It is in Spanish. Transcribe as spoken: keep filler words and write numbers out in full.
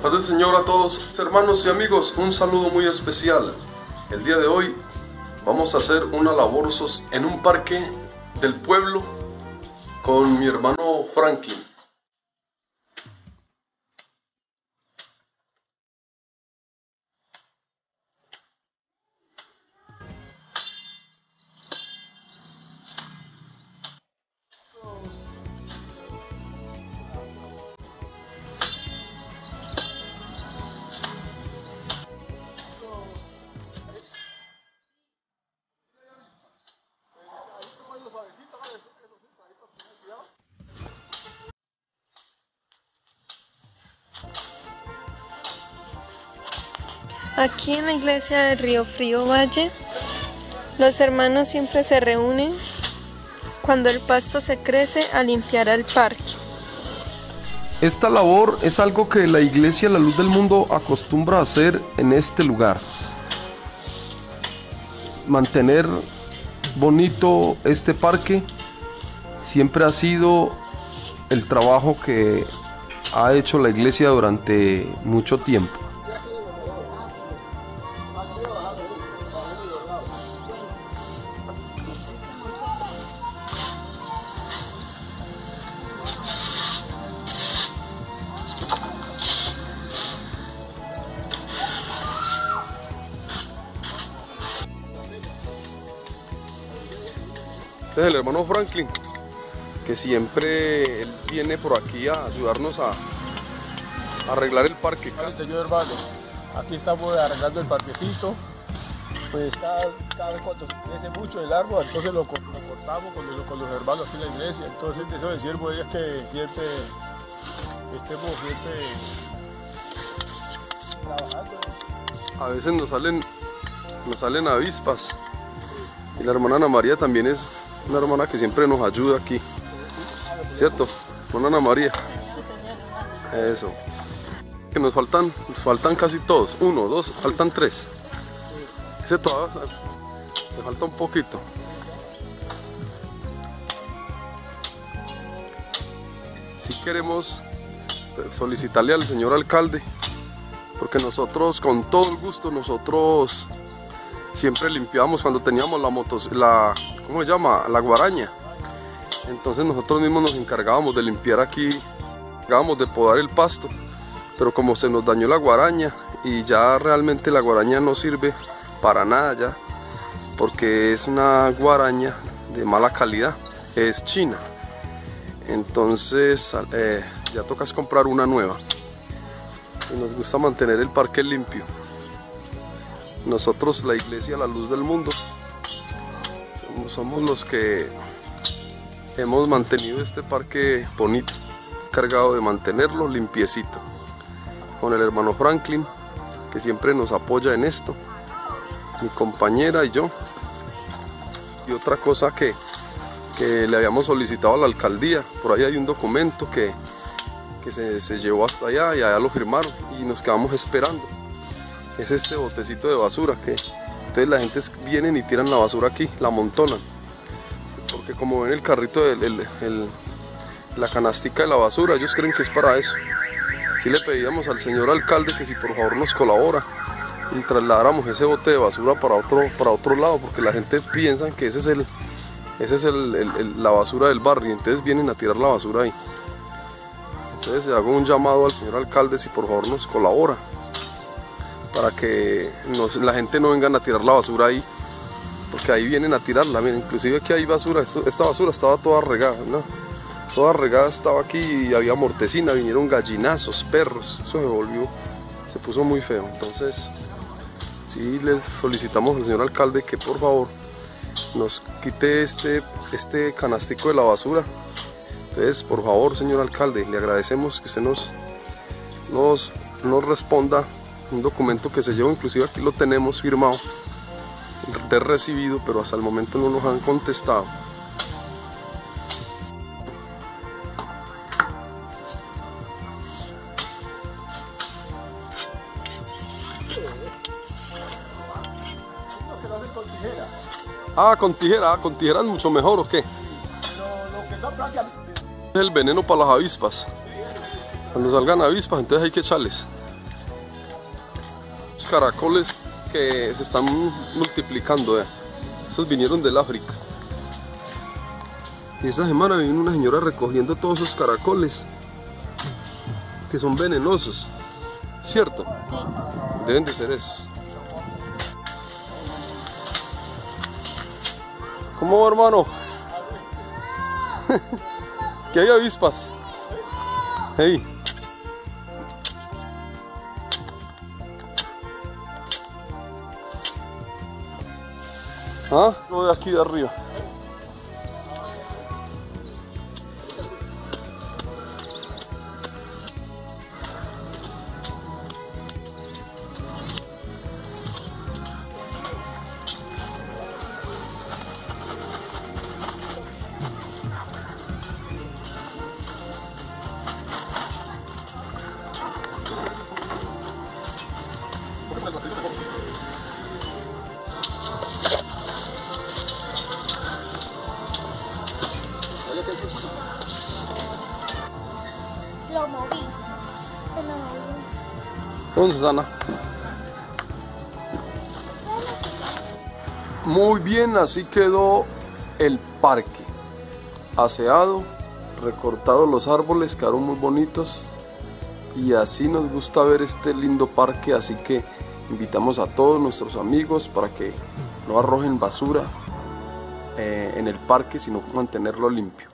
paz del Señor a todos, hermanos y amigos, un saludo muy especial. El día de hoy vamos a hacer una labor en un parque del pueblo con mi hermano Franklin. Aquí en la iglesia del Río Frío Valle, los hermanos siempre se reúnen cuando el pasto se crece a limpiar el parque. Esta labor es algo que la iglesia La Luz del Mundo acostumbra a hacer en este lugar. Mantener bonito este parque siempre ha sido el trabajo que ha hecho la iglesia durante mucho tiempo. Este es el hermano Franklin, que siempre él viene por aquí a ayudarnos a, a arreglar el parque. Vale, señor hermano, aquí estamos arreglando el parquecito. Pues cada, cada vez cuando se crece mucho el árbol, entonces lo, lo cortamos con, lo, con los hermanos aquí en la iglesia. Entonces deseo del siervo es que siempre estemos siempre trabajando. A veces nos salen, nos salen avispas. Y la hermana Ana María también es una hermana que siempre nos ayuda aquí, ¿cierto? Hermana Ana María. Eso. Que nos faltan, nos faltan casi todos. Uno, dos, faltan tres. Ese todavía le falta un poquito. Si queremos solicitarle al señor alcalde, porque nosotros con todo el gusto, nosotros siempre limpiamos cuando teníamos la motos, la, ¿cómo se llama? La guaraña. Entonces nosotros mismos nos encargábamos de limpiar aquí, encargábamos de podar el pasto, pero como se nos dañó la guaraña y ya realmente la guaraña no sirve para nada ya, porque es una guaraña de mala calidad, es china. Entonces eh, ya tocas comprar una nueva. Y nos gusta mantener el parque limpio. Nosotros, la iglesia La Luz del Mundo, somos, somos los que hemos mantenido este parque bonito, encargado de mantenerlo limpiecito, con el hermano Franklin, que siempre nos apoya en esto, mi compañera y yo. Y otra cosa que, que le habíamos solicitado a la alcaldía, por ahí hay un documento que, que se, se llevó hasta allá y allá lo firmaron y nos quedamos esperando. Es este botecito de basura que entonces la gente vienen y tiran la basura aquí, la amontonan, porque como ven el carrito, el, el, el, la canastica de la basura, ellos creen que es para eso. Si le pedíamos al señor alcalde que si por favor nos colabora y trasladáramos ese bote de basura para otro, para otro lado, porque la gente piensa que ese es, el, ese es el, el, el, la basura del barrio, y entonces vienen a tirar la basura ahí. Entonces hago un llamado al señor alcalde si por favor nos colabora, para que nos, la gente no vengan a tirar la basura ahí, porque ahí vienen a tirarla. Miren, inclusive aquí hay basura, esto, esta basura estaba toda regada, ¿no? Toda regada estaba aquí y había mortecina, vinieron gallinazos, perros, eso se volvió, se puso muy feo. Entonces sí les solicitamos al señor alcalde que por favor nos quite este, este canastico de la basura. Entonces por favor, señor alcalde, le agradecemos que usted nos, nos, nos responda un documento que se llevó, inclusive aquí lo tenemos firmado de recibido, pero hasta el momento no nos han contestado. Ah, con tijera, ah, con tijera es mucho mejor, ¿o qué? Es el veneno para las avispas. Cuando salgan avispas, entonces hay que echarles. Los caracoles que se están multiplicando, eh. Esos vinieron del África. Y esta semana vino una señora recogiendo todos esos caracoles que son venenosos, ¿cierto? Deben de ser esos. ¿Cómo va, hermano? Que hay avispas. Hey. ¿Ah? Lo de aquí de arriba. Lo moví. Se lo moví. ¿Dónde, Susana? Muy bien, así quedó el parque. Aseado, recortados los árboles, quedaron muy bonitos. Y así nos gusta ver este lindo parque, así que invitamos a todos nuestros amigos para que no arrojen basura eh, en el parque, sino mantenerlo limpio.